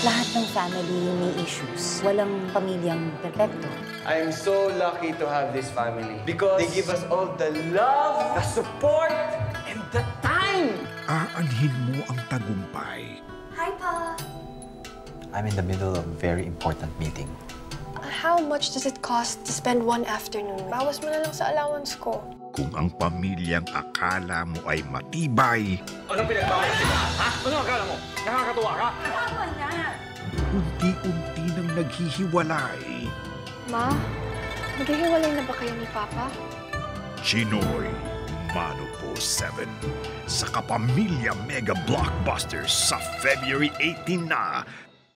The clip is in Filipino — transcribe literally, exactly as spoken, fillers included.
Lahat ng family may issues. Walang pamilyang perfecto. I'm so lucky to have this family because they give us all the love, the support, and the time. Aanhin mo ang tagumpay. Hi, Pa. I'm in the middle of a very important meeting. How much does it cost to spend one afternoon? Bawas mo na lang sa allowance ko. Kung ang pamilyang akala mo ay matibay, Anong pinagbawas mo? Ha? Ano akala mo? Nakakatuwa ka? Tama na! unti-unti nang naghihiwalay. Ma, maghihiwalay na ba kayo ni Papa? Chinoy Mano po seven sa Kapamilya Mega Blockbusters sa February eighteen na.